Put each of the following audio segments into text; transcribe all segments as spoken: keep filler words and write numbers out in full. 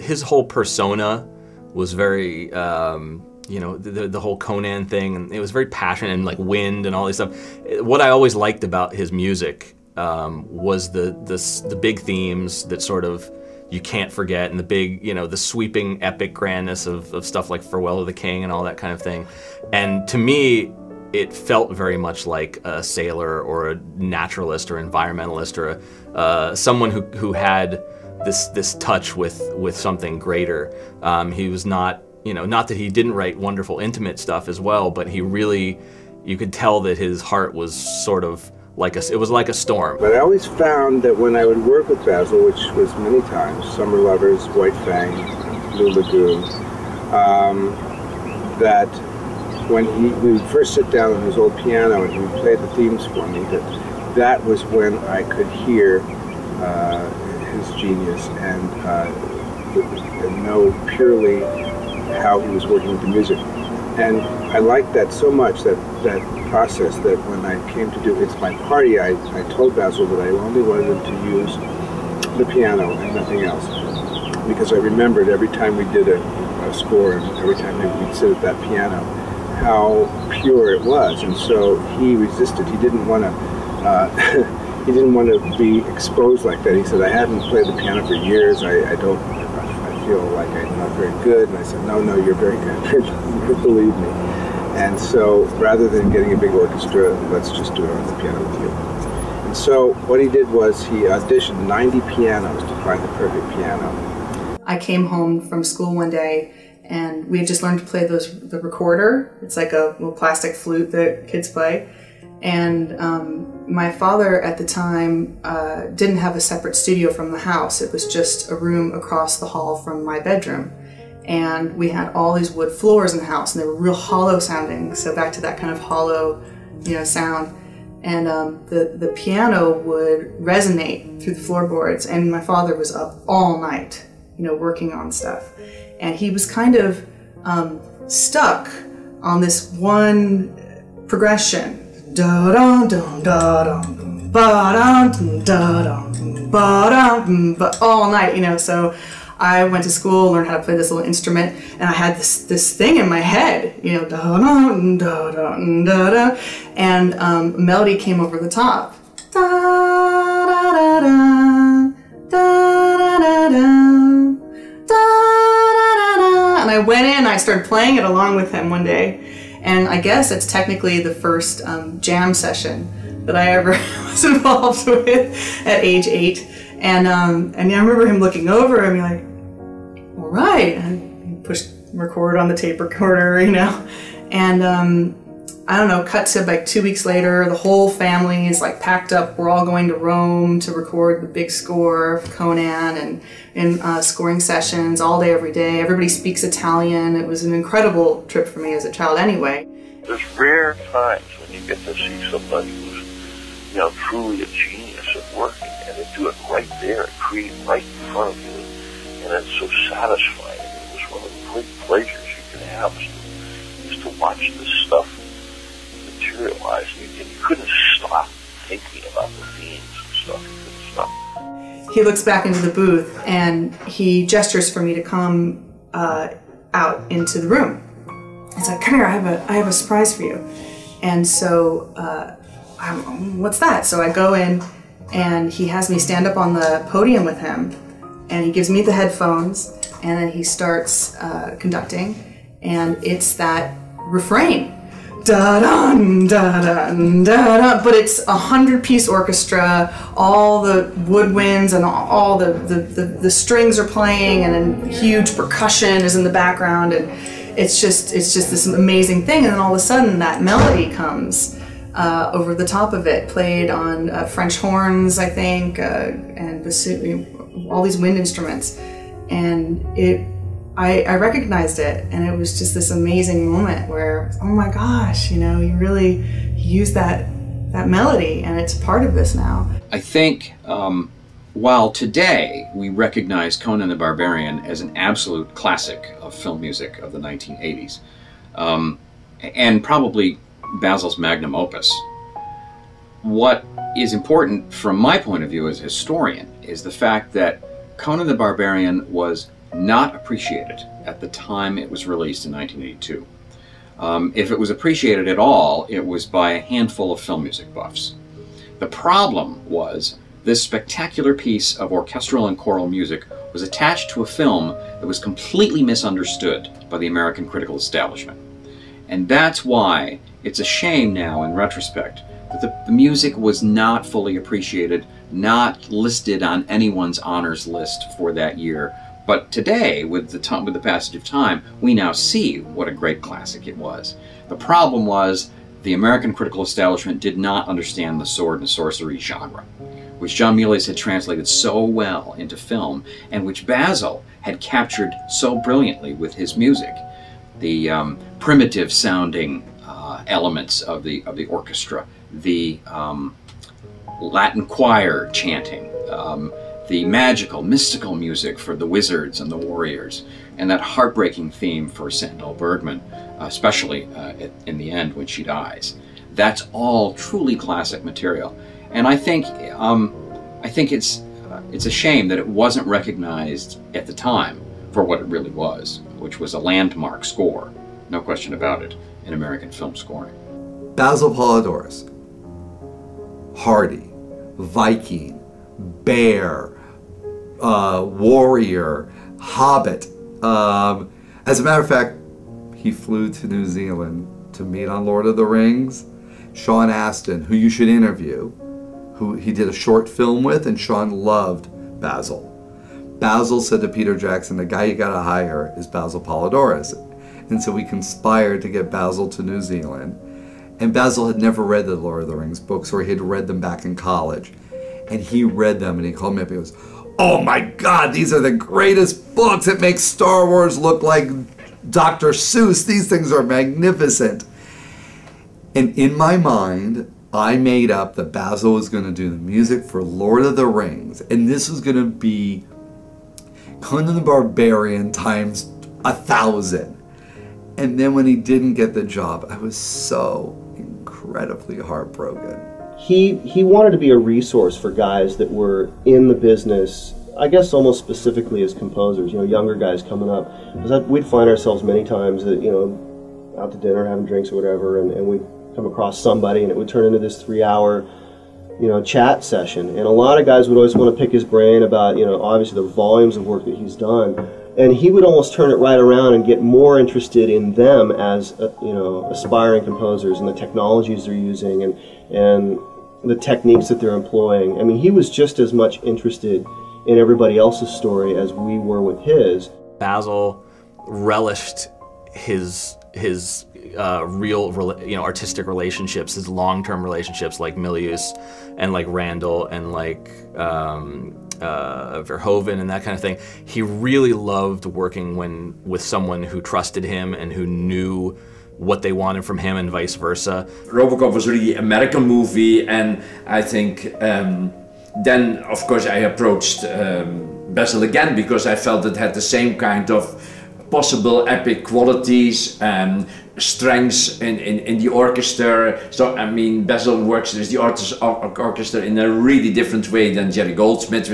his whole persona was very, um, you know, the, the whole Conan thing, and it was very passionate and like wind and all this stuff. What I always liked about his music um, was the, the the big themes that sort of you can't forget, and the big, you know, the sweeping epic grandness of, of stuff like Farewell to the King and all that kind of thing. And to me, it felt very much like a sailor or a naturalist or environmentalist or a, uh, someone who, who had this this touch with, with something greater. Um, he was not, you know, not that he didn't write wonderful intimate stuff as well, but he really, you could tell that his heart was sort of like a, it was like a storm. But I always found that when I would work with Basil, which was many times, Summer Lovers, White Fang, Blue Lagoon, um, that when he, we would first sit down on his old piano and he would play the themes for me, that that was when I could hear uh, his genius and, uh, and know purely how he was working with the music. And I liked that so much, that, that process, that when I came to do It's My Party, I, I told Basil that I only wanted him to use the piano and nothing else. Because I remembered every time we did a, a score and every time we'd sit at that piano, how pure it was. And so he resisted. He didn't want to uh, he didn't want to be exposed like that. He said, I haven't played the piano for years. I, I don't I feel like I'm not very good. And I said, no, no, you're very good. Believe me. And so rather than getting a big orchestra, let's just do it on the piano with you. And so what he did was he auditioned ninety pianos to find the perfect piano. I came home from school one day and we had just learned to play those the recorder. It's like a little plastic flute that kids play. And um, my father at the time uh, didn't have a separate studio from the house. It was just a room across the hall from my bedroom. And we had all these wood floors in the house, and they were real hollow sounding. So back to that kind of hollow, you know, sound. And um, the, the piano would resonate through the floorboards. And my father was up all night, you know, working on stuff. And he was kind of um, stuck on this one progression. Da da da da da ba da da da ba da all night, you know. So I went to school, learned how to play this little instrument, and I had this this thing in my head, you know, da da da da da da, and um, a melody came over the top. Da da da da da da da da da. And I went in, I started playing it along with him one day. And I guess it's technically the first um, jam session that I ever was involved with at age eight. And um, and I remember him looking over and being like, all right. And he pushed record on the tape recorder, you know. And um, I don't know, cut to like two weeks later, the whole family is like packed up. We're all going to Rome to record the big score of Conan and in uh, scoring sessions all day, every day. Everybody speaks Italian. It was an incredible trip for me as a child anyway. There's rare times when you get to see somebody who's, you know, truly a genius at working, and they do it right there, create right in front of you, and it's so satisfying. It was one of the great pleasures you can have is to, is to watch this stuff materialize, and you, and you couldn't stop thinking about the themes and stuff. You couldn't stop. He looks back into the booth and he gestures for me to come uh, out into the room. He's like, come here, I have a, I have a surprise for you. And so, uh, I'm, what's that? So I go in and he has me stand up on the podium with him, and he gives me the headphones, and then he starts uh, conducting, and it's that refrain. Da da da da da da, but it's a hundred-piece orchestra. All the woodwinds and all the, the the the strings are playing, and then huge percussion is in the background, and it's just it's just this amazing thing. And then all of a sudden, that melody comes uh, over the top of it, played on uh, French horns, I think, uh, and bassoon, all these wind instruments, and it. I, I recognized it, and it was just this amazing moment where, oh my gosh, you know, you really used that that melody, and it's part of this now. I think um, while today we recognize Conan the Barbarian as an absolute classic of film music of the nineteen eighties, um, and probably Basil's magnum opus, what is important from my point of view as a historian is the fact that Conan the Barbarian was not appreciated at the time it was released in nineteen eighty-two. Um, if it was appreciated at all, it was by a handful of film music buffs. The problem was this spectacular piece of orchestral and choral music was attached to a film that was completely misunderstood by the American critical establishment. And that's why it's a shame now, in retrospect, that the, the music was not fully appreciated, not listed on anyone's honors list for that year. But today, with the, time, with the passage of time, we now see what a great classic it was. The problem was the American critical establishment did not understand the sword and sorcery genre, which John Milius had translated so well into film, and which Basil had captured so brilliantly with his music. The um, primitive-sounding uh, elements of the of the orchestra, the um, Latin choir chanting, um, the magical, mystical music for the wizards and the warriors, and that heartbreaking theme for Sandahl Bergman, especially uh, in the end when she dies. That's all truly classic material. And I think um, I think it's uh, it's a shame that it wasn't recognized at the time for what it really was, which was a landmark score, no question about it, in American film scoring. Basil Poledouris, Hardy, Viking, Bear, uh, Warrior, Hobbit. Um, as a matter of fact, he flew to New Zealand to meet on Lord of the Rings. Sean Astin, who you should interview, who he did a short film with, and Sean loved Basil. Basil said to Peter Jackson, the guy you gotta hire is Basil Poledouris. And so we conspired to get Basil to New Zealand. And Basil had never read the Lord of the Rings books, or he had read them back in college. And he read them and he called me up and he goes, oh my God, these are the greatest books. It makes Star Wars look like Doctor Seuss. These things are magnificent. And in my mind, I made up that Basil was going to do the music for Lord of the Rings. And this was going to be Conan the Barbarian times a thousand. And then when he didn't get the job, I was so incredibly heartbroken. He, he wanted to be a resource for guys that were in the business, I guess almost specifically as composers, you know, younger guys coming up. Because we'd find ourselves many times that, you know, out to dinner, having drinks or whatever, and, and we'd come across somebody and it would turn into this three-hour, you know, chat session. And a lot of guys would always want to pick his brain about, you know, obviously the volumes of work that he's done. And he would almost turn it right around and get more interested in them as, uh, you know, aspiring composers and the technologies they're using and, and the techniques that they're employing. I mean, he was just as much interested in everybody else's story as we were with his. Basil relished his his uh, real, you know, artistic relationships, his long-term relationships like Milius and like Randall and like um, uh, Verhoeven and that kind of thing. He really loved working when with someone who trusted him and who knew what they wanted from him and vice versa. Robocop was really an American movie, and I think um, then of course I approached um, Basil again because I felt it had the same kind of possible epic qualities and strengths in, in, in the orchestra. So I mean, Basil works with the orchestra in a really different way than Jerry Goldsmith.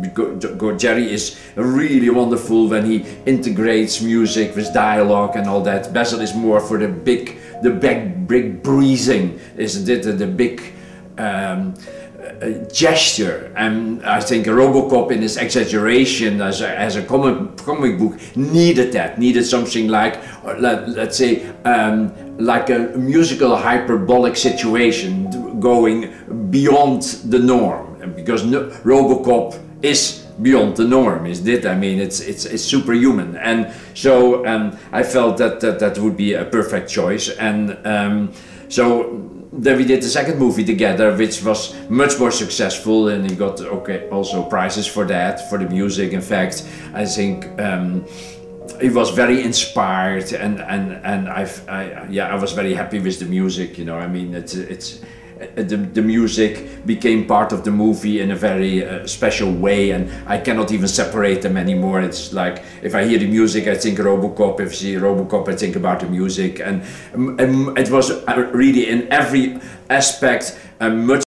Jerry is really wonderful when he integrates music with dialogue and all that. Basil is more for the big, the big, big breezing, isn't it? The, the big um, uh, gesture. And I think Robocop in its exaggeration as a, as a comic, comic book needed that, needed something like, let, let's say, um, like a musical hyperbolic situation going beyond the norm. Because no, Robocop is beyond the norm, is it? I mean, it's it's it's superhuman, and so um, I felt that, that that would be a perfect choice, and um, so then we did the second movie together, which was much more successful, and he got okay also prizes for that, for the music. In fact, I think um, he was very inspired, and and and I've, I yeah I was very happy with the music. You know, I mean, it's it's. The, the music became part of the movie in a very uh, special way, and I cannot even separate them anymore. It's like if I hear the music I think Robocop, if I see Robocop I think about the music, and, and it was really in every aspect a much